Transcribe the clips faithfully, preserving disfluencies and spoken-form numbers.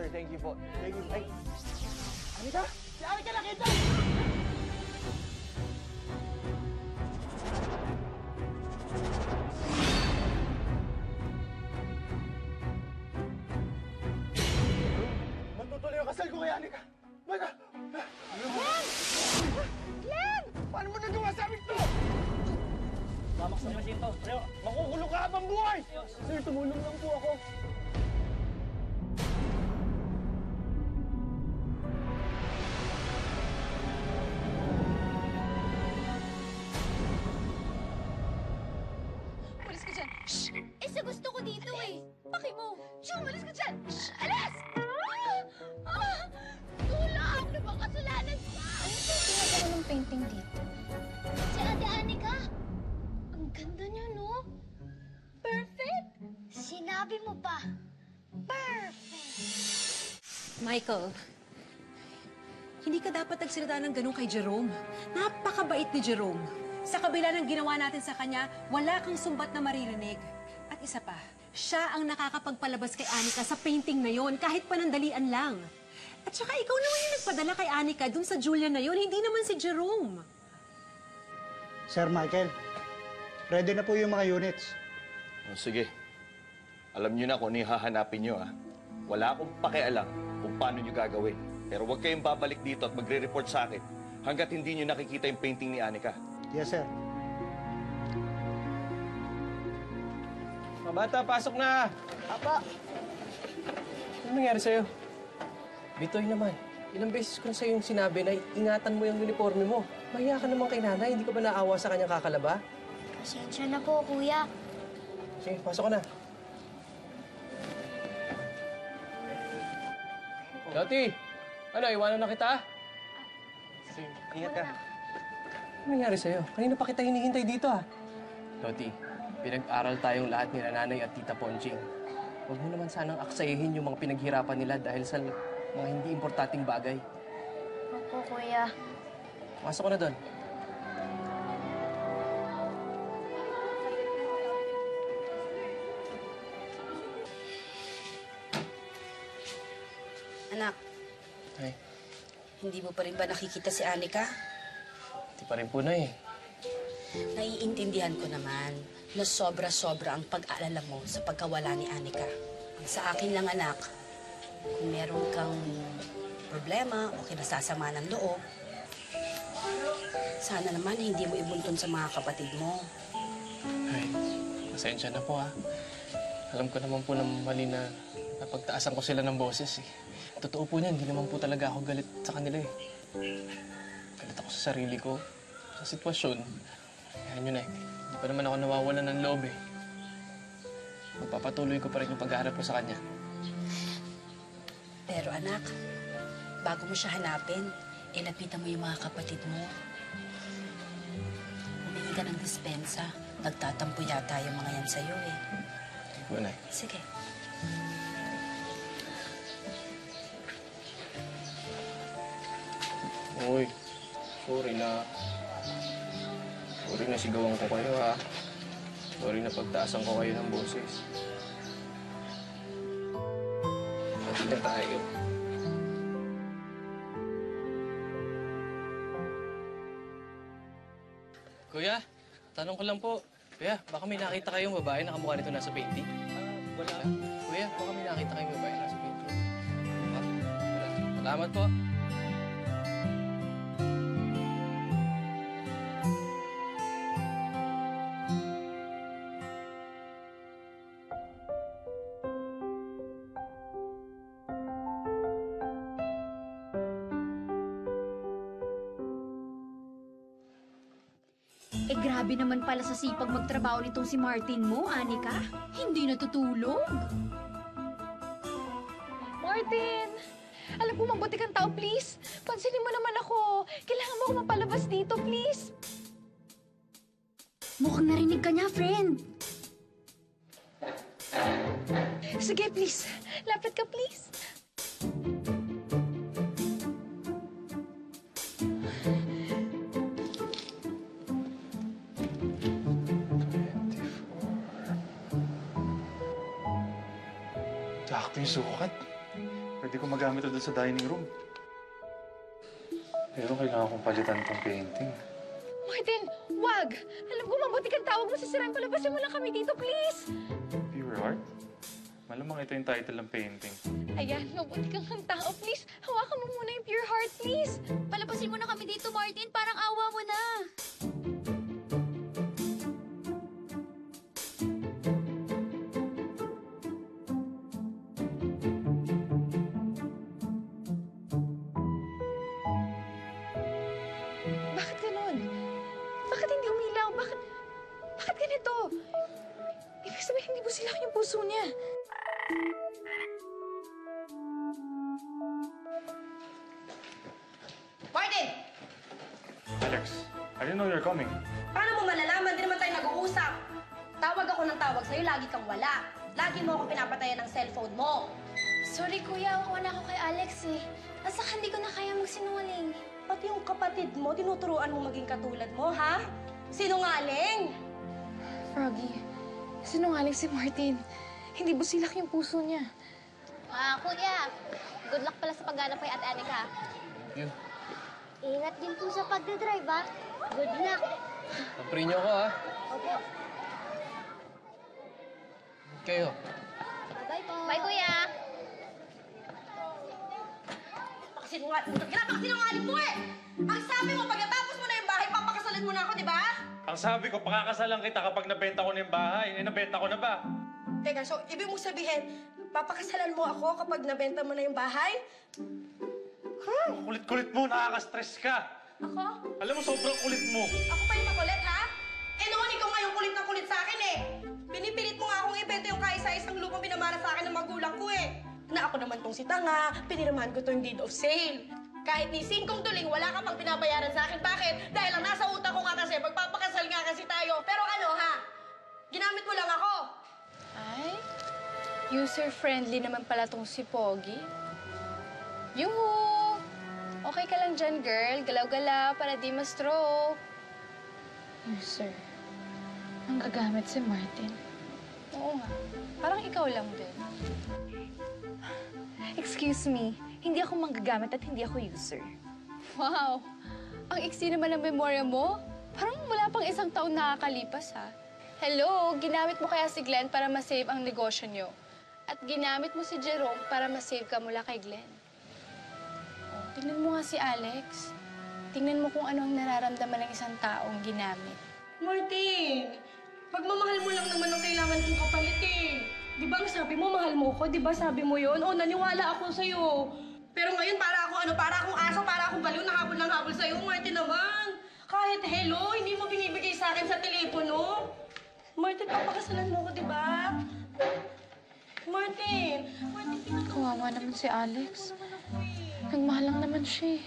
sir. Thank you po. Thank you. Ay! Anika! Si Anika nakita! Magtutuloy ang kasal ko kay Anika! Maka! Glenn! Glenn! Paano mo nagawa sa amin to? Mamak sa machine to. Pero, Makukulong ka habang buhay! sir, tumulong lang po ako. Umalis ka dyan! Shh! Eh, sa gusto ko dito eh! Paki mo! Shh! Umalis ka dyan! Shh! Alis! Ah! Ah! Tulong! Ano bang kasalanan ko? Ano ba ginagawa ng painting dito? Si Ate Anika! Ang ganda niya, no? Perfect! Sinabi mo pa! Perfect! Michael, hindi ka dapat nagsalita ng ganun kay Jerome. Napakabait ni Jerome. Sa kabila ng ginawa natin sa kanya, wala kang sumbat na maririnig. At isa pa, siya ang nakakapagpalabas kay Anika sa painting na yon kahit panandalian lang. At saka ikaw naman yung nagpadala kay Anika dun sa Julia na yon, hindi naman si Jerome. Sir Michael, ready na po yung mga units. Oh, sige. Alam niyo na kung ano yung hahanapin niyo, ha? Wala akong pakialam kung paano niyo gagawin. Pero huwag kayong babalik dito at magre-report sa akin hanggat hindi niyo nakikita yung painting ni Anika. Yes, sir. Mga bata, pasok na! Apa! Ano nangyari sa'yo? Bitoy naman. Ilang beses ko na sa'yo yung sinabi na ingatan mo yung uniforme mo. Mahiya ka naman kay nanay. Hindi ka ba naawa sa kanyang kakalaba? Pasensya na po, kuya. Sige, pasok ka na. Dati! Ano, iwanan na kita? Sige, ingat ka. Ano nangyari sa'yo? Kanina pa kita hinihintay dito, ah. Loti, pinag-aral tayong lahat nila nanay at tita Ponching. Huwag mo naman sanang aksayahin yung mga pinaghirapan nila dahil sa mga hindi importanteng bagay. Opo, kuya. Masok ko na doon. Anak, Ay, hindi mo pa rin ba nakikita si Anika? di pa rin po na eh. Naiintindihan ko naman na sobra-sobra ang pag-aalala mo sa pagkawala ni Anika. Sa akin lang, anak, kung meron kang problema o kinasasama ng loob, sana naman hindi mo ibuntun sa mga kapatid mo. Ay, pasensya na po, ha. Alam ko naman po na mali na napagtaasan ko sila ng boses, eh. Totoo po niyan, hindi naman po talaga ako galit sa kanila, eh. Galit ako sa sarili ko, sa sitwasyon. Kaya nyo na, eh. Hindi pa naman ako nawawalan ng loob, eh. Magpapatuloy ko pa rin yung paghahanap ko sa kanya. Pero anak, bago mo siya hanapin, eh lapitan mo yung mga kapatid mo. Humingi ka ng dispensa. Nagtatampo yata yung mga yan sa'yo, eh. Hindi po, Nay. Sige. Uy, sorry na. Sorry na sigawan ko kayo, ha. Sorry na pagtaasan ko kayo ng boses. Mati na tayo. Kuya, tanong ko lang po. Kuya, baka may nakita kayong babae na kamukha nito nasa painting? Ah, wala. Kuya, baka may nakita kayong babae na nasa painting? Ha? Wala. Salamat po. Eh, grabe naman pala sa sipag magtrabaho nitong si Martin mo, Anika. Hindi natutulog. Martin! Alam ko, mabuti kang tao, please. Pansinin mo naman ako. Kailangan mo ako mapalabas dito, please. Mukhang narinig ka niya, friend. Sige, please. Lapit ka, please. Sakto yung sukat. Pwede ko magamit ito doon sa dining room. Pero kailangan kong palitan tong painting. Martin, wag! Alam ko mabuti kang tawag mo sa sirang. Palabasin mo lang kami dito, please! Pure Heart? Malamang ito yung title ng painting. Ayan, mabuti kang kang tao, please. Hawakan mo muna yung pure heart, please. Palabasin mo na kami dito, Martin. Parang awa mo na. Bakit ganon? Bakit hindi umilaw? Bakit, bakit ganito? Ibig sabihin, hindi busilak yung puso niya. Martin! Alex, I didn't know you're coming. Paano mo malalaman? Di naman tayo nag-uusap. Tawag ako ng tawag sa'yo, lagi kang wala. Lagi mo ako pinapatayan ng cellphone mo. Sorry, kuya. Wala ako kay Alex eh. At saka hindi ko na kaya magsinungaling. Pati yung kapatid mo, tinuturuan mo maging katulad mo, ha? Sinungaling! Froggy, sinungaling si Martin. Hindi busilak yung puso niya. Ah, kuya. Good luck pala sa pagganap kay Ate Anika. Yun. Ingat din po sa pagdadrive, ha? Good luck. Pamprin niyo ako, ha? Opo. Kayo. Bye po. Bye, kuya. Sinungaling. Ginapakasinungaling mo eh! Ang sabi mo, pagkatapos mo na yung bahay, papakasalan mo na ako, di ba? Ang sabi ko, pakakasalan kita kapag nabenta ko na yung bahay. Eh, nabenta ko na ba? Teka, so ibig mo sabihin, papakasalan mo ako kapag nabenta mo na yung bahay? Ang kulit-kulit mo, nakaka-stress ka. Ako? Alam mo, sobrang kulit mo. Ako pa yung makulit, ha? Eh noon, ikaw nga yung kulit na kulit sa akin eh. Pinipilit mo nga akong ibenta yung kaisa-isang lupang pinamana sa akin ng magulang ko eh. Na ako naman tong si Tanga, piniramahan ko tong deed of sale. Kahit ni singkong tuling, wala ka pang pinabayaran sa akin. Bakit? Dahil lang nasa utak ko nga kasi, magpapakasal nga kasi tayo. Pero ano ha? Ginamit mo lang ako. Ay, user-friendly naman pala tong si Pogi. Yuhu! Okay ka lang dyan, girl. Galaw-galaw para di ma-stroke. User, ang gagamit si Martin. Oo nga, parang ikaw lang din. Excuse me, hindi ako manggagamit at hindi ako user. Wow! Ang iksi naman ng memorya mo. Parang wala pang isang taon nakakalipas, ha? Hello, ginamit mo kaya si Glenn para ma-save ang negosyo niyo. At ginamit mo si Jerome para ma-save ka mula kay Glenn. Oh, tingnan mo nga si Alex. Tingnan mo kung ano ang nararamdaman ng isang taong ginamit. Martin, pagmamahal mo lang naman ang kailangan kong kapalit eh. Di ba ang sabi mo, mahal mo ko? Di ba sabi mo yun? O, naniwala ako sa'yo. Pero ngayon, para akong ano, para akong aso, para akong baliw, nahabol ng habol sa'yo, Martin naman. Kahit hello, hindi mo binibigay sa akin sa telepono. Martin, papakasalan mo ko, di ba? Martin, Martin, pinag- Kawawa naman si Alex. Nagmahal lang naman siya eh.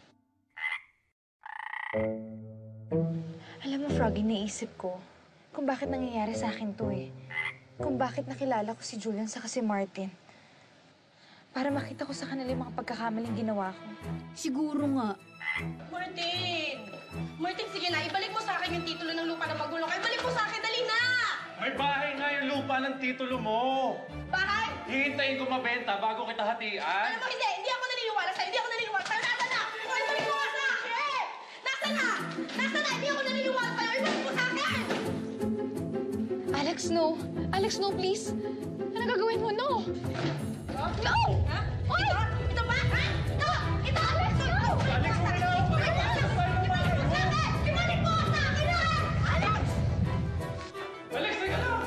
Alam mo, Froggy, naisip ko kung bakit nangyayari sa akin to eh. Kung bakit nakilala ko si Julian sa si Martin. Para makita ko sa kanila yung mga pagkakamaling ginawa ko. Siguro nga. Martin! Martin, sige na, ibalik mo sa akin yung titulo ng lupa ng magulang ko. Ibalik mo sa akin, dali na! May bahay nga yung lupa ng titulo mo. Bahay? Hihintayin ko mabenta bago kita hatian. Alam mo, hindi. Hindi ako naniniwala sa'yo. Hindi ako naniniwala sa'yo. Nasaan na? O, ibalik mo nga sa akin! Nasaan na? Nasaan na? Hindi ako naniniwala sa'yo. Ibalik mo sa akin! Alex, no. Alex, no, please. Ano gagawin mo? No! No! Ha? Oy! Ito? Ito ba? Ha? Ito! Ito, Alex! No! Alex, wala ako! Ibalik mo sa akin! Ibalik mo sa akin, ha? Alex! Alex, teka lang!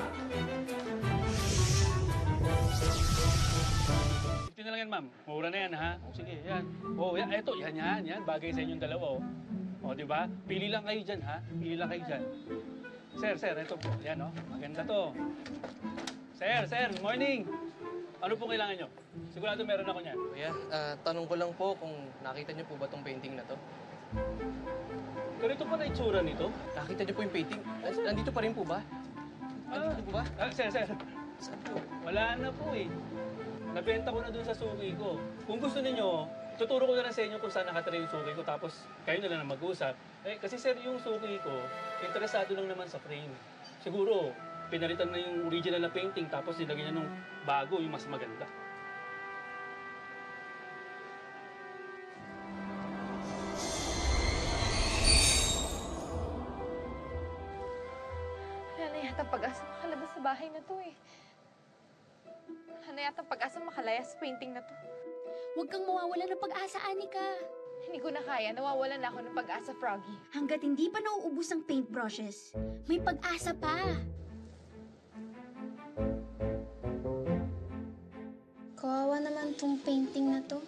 fifty na lang yan, ma'am. Mura na yan, ha? O, sige, yan. O, yan, eto, yan, yan, yan. Bagay sa inyong dalawa, o. O, di ba? Pili lang kayo dyan, ha? Pili lang kayo dyan. Sir, sir, eto po. Yan, o. Maganda to. Sir, sir, morning! Ano po kailangan nyo? Sigurado meron ako niyan. Kuya, ah, tanong ko lang po kung nakita niyo po ba tong painting na to? Ganito pa na itsura nito? Nakita niyo po yung painting? Nas- Nandito pa rin po ba? Nandito po ba? Ah, sir, sir. Saan po? Wala na po, eh. Nabenta ko na dun sa suki ko. Kung gusto ninyo, tuturo ko na lang sa inyo kung saan nakatira yung suki ko, tapos kayo na lang mag-usap. Eh, kasi sir, yung suki ko, interesado lang naman sa frame. Siguro, pinalitan na yung original na painting, tapos nilagyan niya nung bago, yung mas maganda. pag-asa makalabas sa bahay na to eh. Wala na yata pag-asa makalaya sa painting na to. Huwag kang mawawala ng pag-asa, Anika. Hindi ko na kaya. Nawawalan na ako ng pag-asa, Froggy. Hanggat hindi pa nauubos ang paintbrushes, may pag-asa pa. Kawawa naman tong painting na to.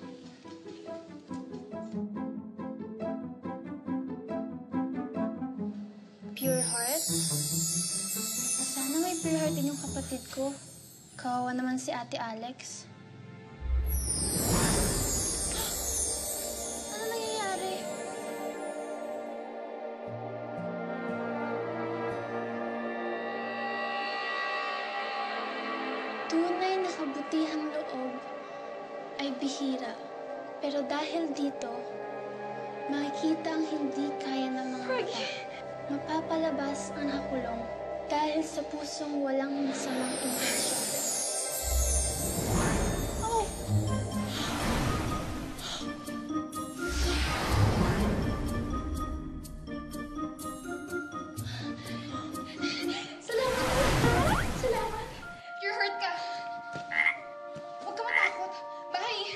Pure heart? Sana may pure heart din yung kapatid ko. Kawawa naman si Ate Alex. Ano nangyayari? Tunay na kabutihang loob ay bihira. Pero dahil dito, makikita ang hindi kaya ng mga mata. Mapapalabas ang nakulong dahil sa pusong walang masamang intensyon. Oh! Salamat! Salamat! You're hurt ka. Huwag ka matakot. Bye!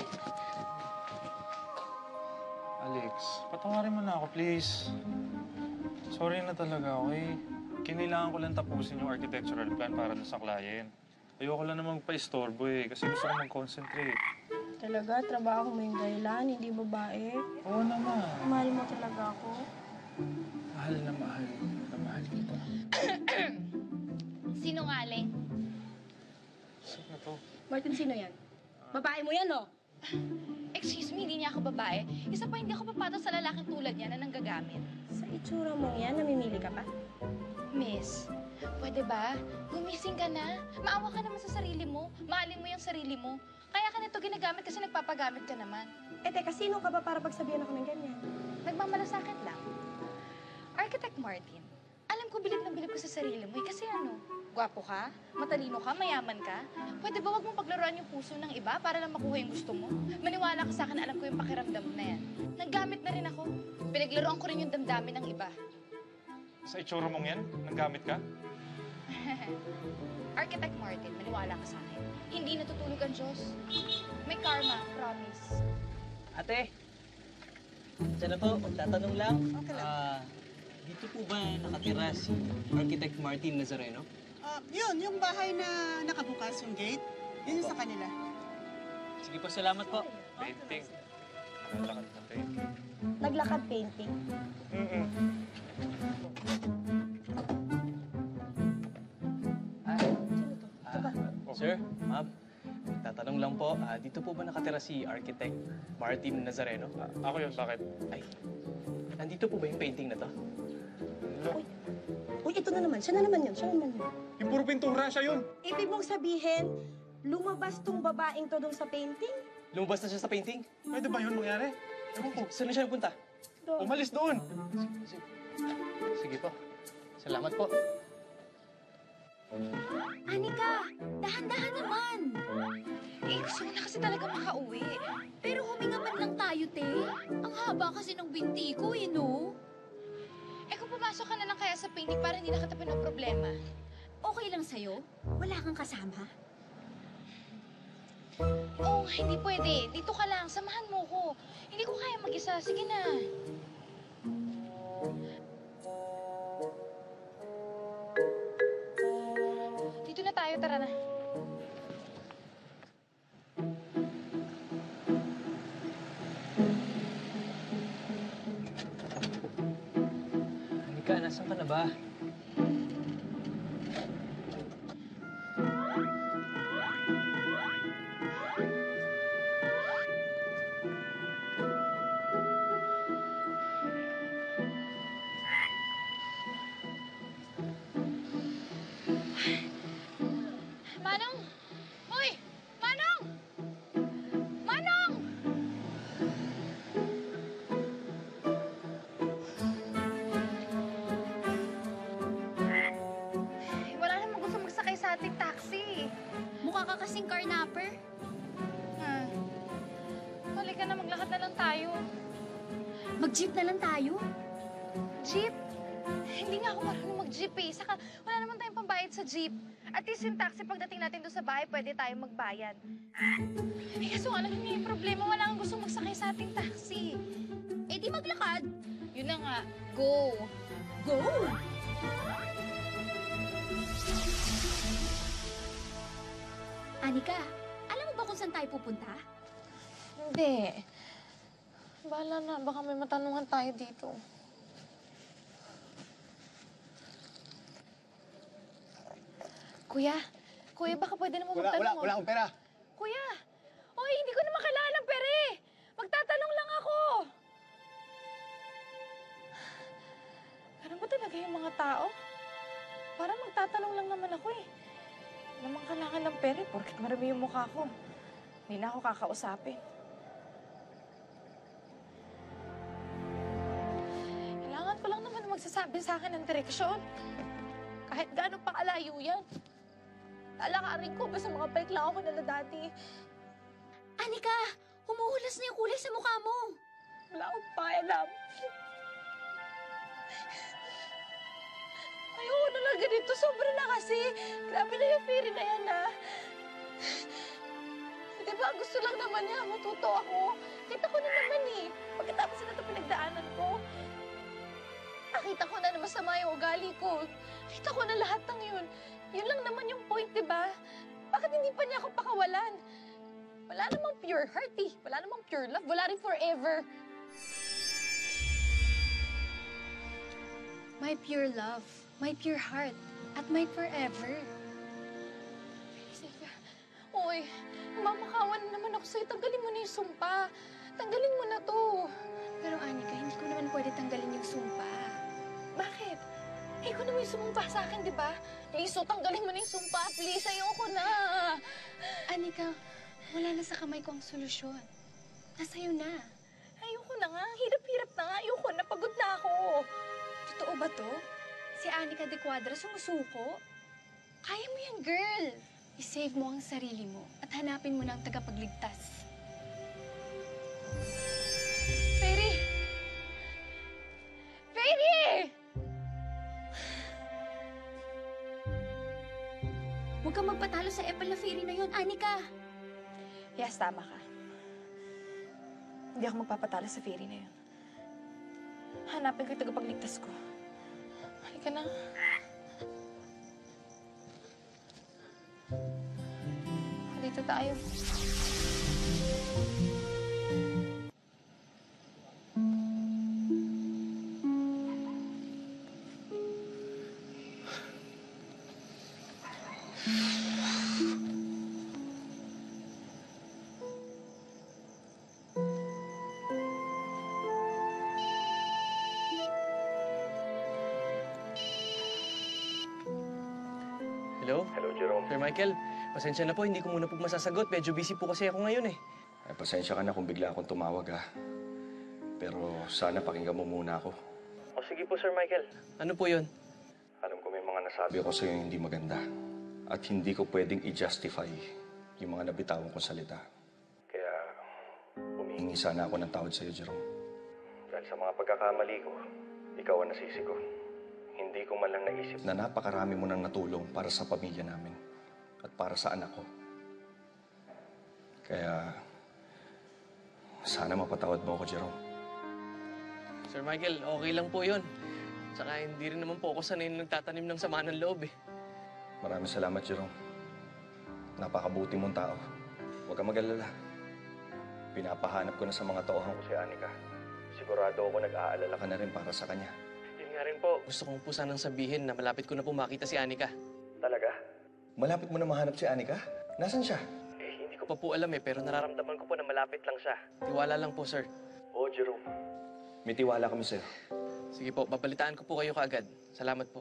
Alex, patawarin mo na ako, please. Sorry na talaga, okay? Kinailangan ko lang tapusin yung architectural plan para na sa client. Ayoko lang naman magpa-istorbo eh, kasi gusto ko mag-concentrate. Talaga, trabaho mo yung dahilan, hindi babae. Oo naman. Mahal mo talaga ako. Mahal na mahal. Na mahal kita. Sinungaling. Saan na to? Martin, sino yan? Babae mo yan, oh. Excuse me, hindi niya ako babae. Isa pa, hindi ako papatol sa lalaking tulad niya na nanggagamit. Sa itsura mong yan, namimili ka pa? Miss, pwede ba? Gumising ka na. Maawa ka naman sa sarili mo. Mahalin mo yung sarili mo. Kaya ka nito ginagamit kasi nagpapagamit ka naman. Eh, teka, sino ka ba para pagsabihan ako ng ganyan? Nagmamalasakit lang. Architect Martin, alam ko bilib na bilib ko sa sarili mo eh. Kasi ano, gwapo ka, matalino ka, mayaman ka. Pwede ba wag mong paglaruan yung puso ng iba para lang makuha yung gusto mo? Maniwala ka sa akin, alam ko yung pakiramdam na yan. Naggamit na rin ako. Pinaglaruan ko rin yung damdamin ng iba. Sa itsura mong yan, nanggamit ka? Architect Martin, maniwala ka sa akin. Hindi natutulog ang Diyos. May karma, promise. Ate, dyan na po, magtatanong lang. Okay lang. Ah, dito po ba nakatira si Architect Martin Nazareno? Ah, yun, yung bahay na nakabukas yung gate, yun yung sa kanila. Sige po, salamat po. Painting. Naglakad na painting. Naglakad painting. Mm-mm. Ah, ah, sir, ma'am, tatanong lang po, ah, dito po ba nakatira si Architect Martin Nazareno? Ah, ako yun, bakit? Ay, nandito po ba yung painting na to? Uy, uy, ito na naman. Siya na naman yun. Siya na naman yun. Yung puro pintura, siya yun! Ibig mong sabihin, lumabas tong babaeng to dun sa painting? Lumabas na siya sa painting? Pwede ba yun mangyari? Ewan ko. Saan na siya napunta? Doon. Umalis doon! Sige, sige po. Salamat po. Anika, dahan-dahan naman. Eh, gusto ko na kasi talaga makauwi. Pero huminga man lang tayo, te. Ang haba kasi ng binti ko, eh, no? Eh, kung pumasok ka na lang kaya sa painting para hindi na kita problema. Okay lang sa'yo? Wala kang kasama? Oo, hindi pwede. Dito ka lang. Samahan mo ko. Hindi ko kaya mag-isa. Sige na. Dito na tayo. Tara na. Anika, nasan ka na ba? Manong! Hoy! Manong! Manong! Ay, wala namang gusto magsakay sa ating taxi. Mukha ka kasing carnapper. Ha? Halika na, maglakad na lang tayo. Mag-jeep na lang tayo. Jeep? Hindi nga ako marunong mag-jeep eh. Saka wala naman tayong pambayad sa jeep. At least yung taxi, pagdating natin doon sa bahay, pwede tayong magbayad. Eh, kaso nga lang yung problema, wala kang gustong magsakay sa ating taxi. Eh di maglakad. Yun na nga, go! Go! Anika, alam mo ba kung saan tayo pupunta? Hindi. Bahala na, baka may matanungan tayo dito. Kuya, kuya, baka pwede naman Wala, wala, magtanong. wala akong pera. Kuya, oy, hindi ko naman kailangan ng pera eh. Magtatanong lang ako. Ganun ba talaga yung mga tao? Parang magtatanong lang naman ako eh. Hindi naman kailangan ng pera eh, porket marami yung mukha ko. Hindi na ako kakausapin. Kailangan ko lang naman magsasabi sa akin ng direksyon. Kahit gaano pa kalayo yan. Lalakarin ko, basta mga bike lang ako nila dati. Anika, humuhulas na yung kulay sa mukha mo. Wala akong pakialam. Ayoko na lang ganito. Sobra na kasi. Grabe na yung theory na yan, ha? Di ba, gusto lang naman niya. Matuto ako. Kita ko na naman, eh. Pagkatapos na ito pinagdaanan ko, nakita ko na na masama yung ugali ko. Nakita ko na lahat ng yun. Yun lang naman yung point, di ba? Bakit hindi pa niya ako pakawalan? Wala namang pure heart, eh. Wala namang pure love. Wala rin forever. My pure love, my pure heart, at my forever. Sylvia, uy, mamakawan na naman ako sa'yo. Tanggalin mo na yung sumpa. Tanggalin mo na to. Pero Anika, hindi ko naman pwede tanggalin yung sumpa. Bakit? Eh, ikaw naman yung sumumpa sa akin, di ba? Liso, tanggalin mo na yung sumpa. Please, ayoko na. Anika, wala na sa kamay ko ang solusyon. Nasa'yo na. Ayoko na nga. Hirap-hirap na nga. Ayoko na. Pagod na ako. Totoo ba to? Si Anika de Cuadra sumusuko? Kaya mo yan, girl! I-save mo ang sarili mo at hanapin mo na ang tagapagligtas. Fairy! Fairy! Huwag kang magpatalo sa Epal na fairy na yun, Anika! Yes, tama ka. Hindi ako magpapatalo sa fairy na yun. Hanapin ko yung tagapagligtas ko. Halika na. Dito tayo. Hello? Hello, Jerome. Sir Michael, pasensya na po. Hindi ko muna po masasagot. Medyo busy po kasi ako ngayon eh. Ay, pasensya ka na kung bigla akong tumawag, ha. Pero sana pakinggan mo muna ako. O sige po, Sir Michael. Ano po yun? Alam ko may mga nasabi ako sa'yo hindi maganda. At hindi ko pwedeng i-justify yung mga nabitawan kong salita. Kaya humihingi sana ako ng tawad sa'yo, Jerome. Dahil sa mga pagkakamali ko, ikaw ang nasisi ko. Hindi ko man lang naisip na napakarami mo nang natulong para sa pamilya namin at para sa anak ko. Kaya sana mapatawad mo ako, Jerome. Sir Michael, okay lang po yun. Tsaka hindi rin naman po ako sanay na nagtatanim ng sama ng loob eh. Maraming salamat, Jerome. Napakabuti mong tao. Huwag kang mag-alala. Pinapahanap ko na sa mga tauhan ko si Anika. Sigurado ako nag-aalala ka na rin para sa kanya. Yun nga rin po. Gusto kong po sanang sabihin na malapit ko na po makita si Anika. Talaga? Malapit mo na mahanap si Anika? Nasaan siya? Eh, hindi ko pa po alam eh, pero nararamdaman ko po na malapit lang siya. Tiwala lang po, sir. Oo, Jerome. May tiwala kami sa'yo. Sige po, babalitaan ko po kayo kaagad. Salamat po.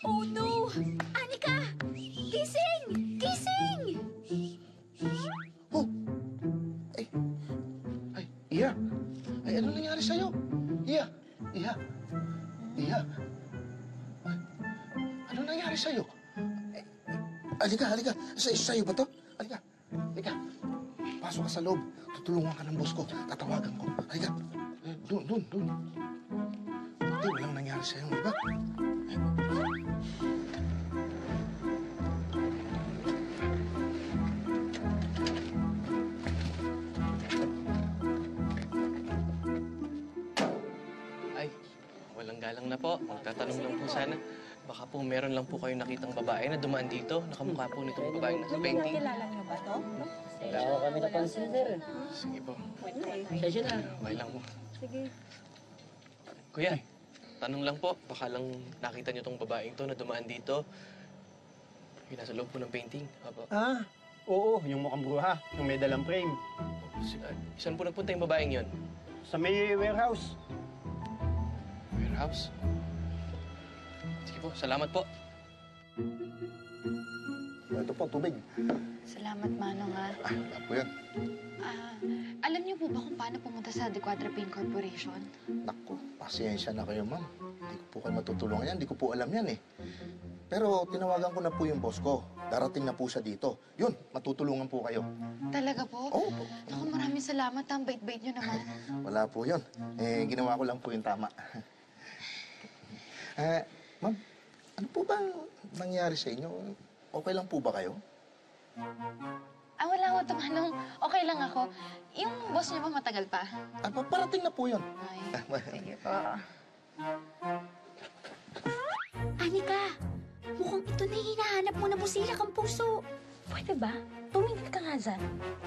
Oh no! Anika! Gising! Gising! Oh! Ay! Ay, Iya! Ay, ano nangyari sa'yo? Iya! Iya! Iya! Ay, ano nangyari sa'yo? Ay, halika, halika. Sa sa'yo ba to? Halika. Halika. Pasok ka sa loob. Tutulungan ka ng boss ko. Tatawagan ko. Halika. Eh, Doon, doon, doon. Hindi, walang nangyari sa'yo, di ba? Ay, walang galang na po. Magtatanong lang po sana. Baka po meron lang po kayong nakitang babae na dumaan dito. Nakamukha po nitong babae na sa painting. Kilala niyo ba to? Wala ko kami napansin, sir. Sige po. Session na. Okay lang po. Sige. Kuya, tanong lang po. Baka lang nakita niyo tong babaeng to na dumaan dito. Yung nasa loob po ng painting. Apo. Ah, oo, yung mukhang bruha, yung may dalang frame. Si- ah, Saan po nagpunta yung babaeng yon? Sa may warehouse. Warehouse? Sige po, salamat po. Ito po, tubig. Salamat, Manong, ha. Ah, wala po yan. Ah, alam niyo po ba kung paano pumunta sa The Quadra Paint Corporation? Naku, pasensya na kayo, ma'am. Hindi ko po kayo matutulungan yan. Hindi ko po alam yan, eh. Pero tinawagan ko na po yung boss ko. Darating na po siya dito. Yun, matutulungan po kayo. Talaga po? Oo po. Naku, maraming salamat. Ang bait-bait niyo naman. Wala po yun. Eh, ginawa ko lang po yung tama. Eh, ma'am, ano po ba nangyari sa inyo? Okay lang po ba kayo? Ah, wala ko ito, Manong. Okay lang ako. Yung boss niyo ba matagal pa? Ah, pa- parating na po yun. Ay, sige po. Anika! Mukhang ito na yung hinahanap mo na busila kang puso. Pwede ba? Tumingin ka nga dyan.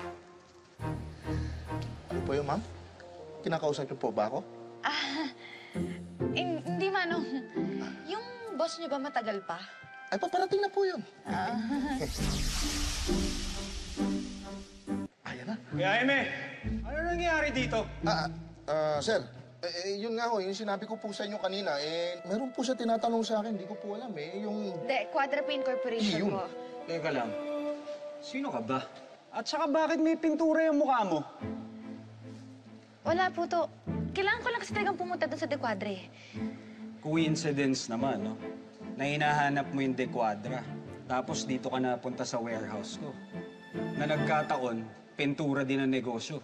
Ano po yun, ma'am? Kinakausap niyo po ba ako? Ah, hin- hindi, Manong. Yung boss niyo ba matagal pa? Ay, paparating na po yun. Ah. Ayan na. Kuya Jaime, ano nangyayari dito? Ah, ah, sir, eh, eh, yun nga ho, yung sinabi ko po sa inyo kanina, eh, meron po siya tinatanong sa akin, hindi ko po alam eh, yung... The Quadra Paint Corporation Yun. po. Teka lang. Sino ka ba? At saka bakit may pintura yung mukha mo? Wala po to. Kailangan ko lang kasi talagang pumunta doon sa De Quadra eh. Coincidence naman, no? Na hinahanap mo yung De Quadra. Tapos dito ka napunta sa warehouse ko. Na nagkataon, pintura din ang negosyo.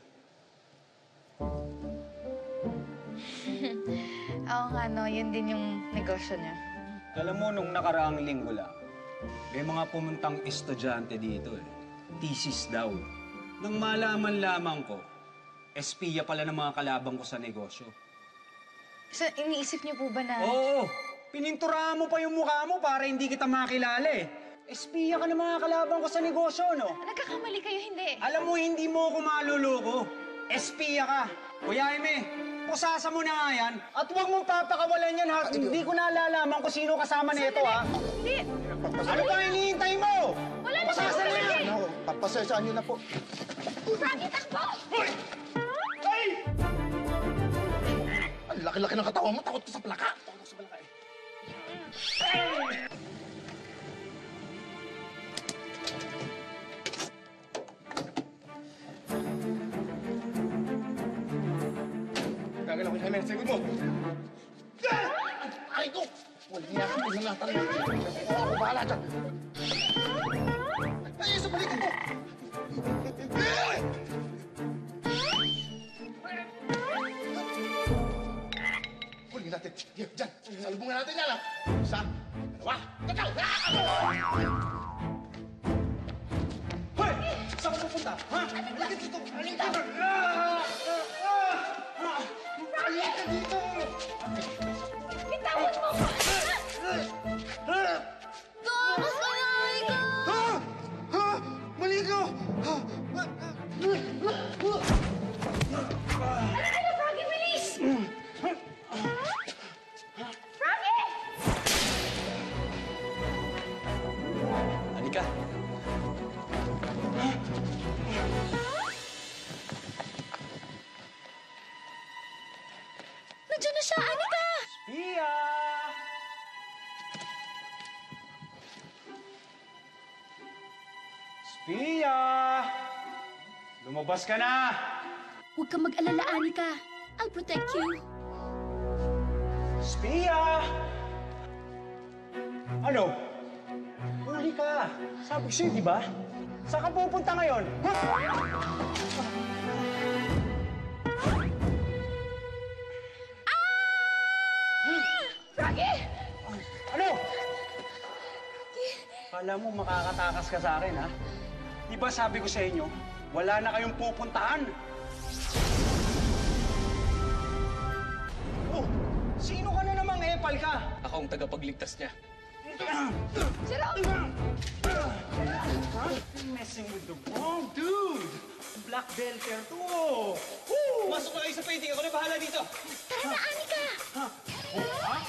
Oo nga, no. Yun din yung negosyo niya. Alam mo, nung nakaraang linggo lang, may mga pumuntang estudyante dito eh. Thesis daw. Nang malaman lamang ko, espiya pala ng mga kalabang ko sa negosyo. So, iniisip niyo po ba na... Oo! Pininturahan mo pa yung mukha mo para hindi kita makilala eh. Espiya ka ng mga kalabang ko sa negosyo, no? Nagkakamali kayo, hindi. Alam mo, hindi mo ako maluloko. Espiya ka. Kuya Jaime, pusasa mo na nga yan at huwag mong papakawalan yan ha. Hindi ko nalalaman kung sino kasama nito ha. Hindi. Ano ba hinihintay mo? Wala na Pusasa siya. na yan. Ano, papasensyahan niyo na po. Frankie, takbo! Ay! Ang laki-laki ng katawan mo, takot ka sa plaka. Takot ka sa plaka eh. Gagalaw ko siya, men. Sagot mo. Ay, ko! Wala niya ako. Pinangatan mo. Ako bahala dyan. Ay, sa balikan mo! Huli natin. Diyan, dyan. Salubungan natin yan, ha? Isa, dalawa, tatlo. Hoy! Saan ka pupunta? Ha? Halika dito! Halika! Halika dito! Bitawan mo ko! Tumakas ka na, Anika! Ha? Ha? Mali ko! Ha? Ano ka na, Froggy? Bilis! Froggy! Halika! Nandiyan na siya, Anika! Pia! Pia! Lumabas ka na! Huwag kang mag-alala, Anika. I'll protect you. Pia! Ano? Huli ka! Sabi ko sa'yo, di ba? Saan ka pupunta ngayon? Froggy! Ano? Kala mo makakatakas ka sa akin, ha? Di ba sabi ko sa inyo, wala na kayong pupuntahan? Oh, sino ka na namang epal ka? Ako ang tagapagligtas niya. Jerome! Huh? You're messing with the wrong dude! Black belter to! Woo! Masok na kayo sa painting. Ako na bahala dito. Tara na, Anika! Ha? Oh, ha?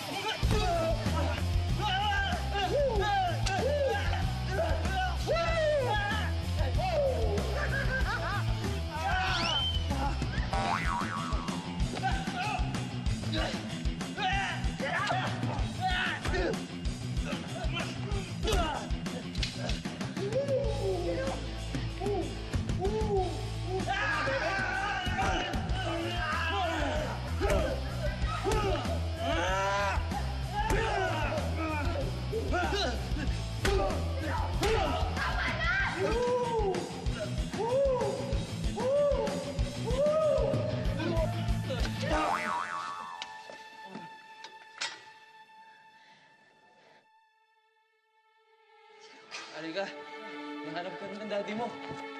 Halika, nahanap ka rin ng daddy mo.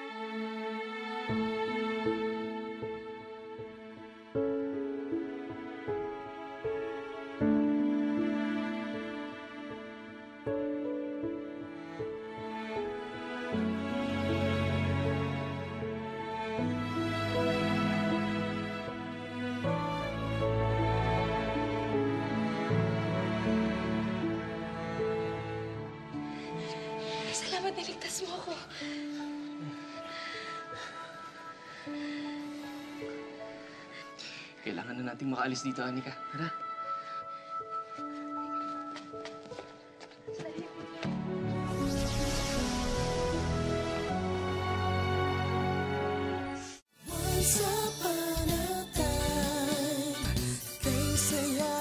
Salamat, niligtas mo ako. Kailangan na nating makaalis dito, Anika. Tara. Once upon a time, they say